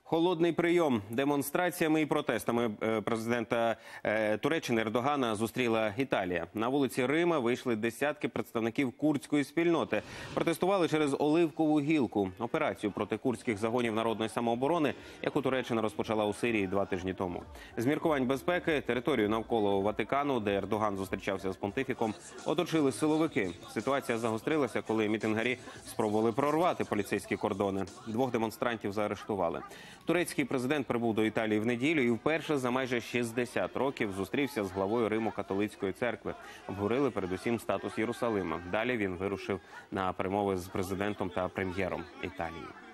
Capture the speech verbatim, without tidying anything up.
Холодний прийом. Демонстраціями і протестами президента Туреччини Ердогана зустріла Італія. На вулиці Рима вийшли десятки представників курдської спільноти. Протестували через Оливкову гілку – операцію проти курдських загонів народної самооборони, яку Туреччина розпочала у Сирії два тижні тому. З міркувань безпеки територію навколо Ватикану, де Ердоган зустрічався з понтифіком, оточили силовики. Ситуація загострилася, коли мітингарі спробували прорвати поліцейські кордони. Двох демонстрантів заарештували. Турецький президент прибув до Італії в неділю і вперше за майже шістдесят років зустрівся з главою Римо-католицької церкви. Обговорили передусім статус Єрусалима. Далі він вирушив на перемови з президентом та прем'єром Італії.